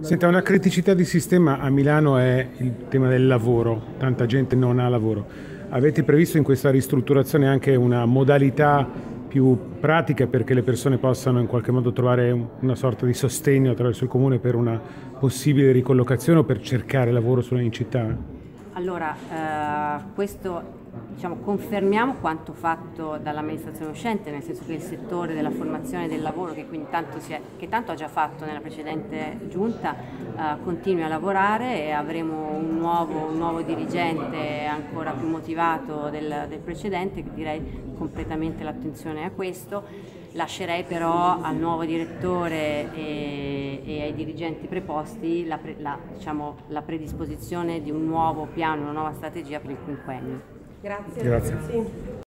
Senta, una criticità di sistema a Milano è il tema del lavoro, tanta gente non ha lavoro. Avete previsto in questa ristrutturazione anche una modalità più pratica perché le persone possano in qualche modo trovare una sorta di sostegno attraverso il comune per una possibile ricollocazione o per cercare lavoro in città? Allora, questo confermiamo quanto fatto dall'amministrazione uscente, nel senso che il settore della formazione del lavoro, che quindi che tanto ha già fatto nella precedente giunta, continui a lavorare e avremo un nuovo dirigente ancora più motivato del precedente, che direi completamente l'attenzione a questo. Lascerei però al nuovo direttore e ai dirigenti preposti la predisposizione di un nuovo piano, una nuova strategia per il quinquennio. Grazie. Grazie. Sì.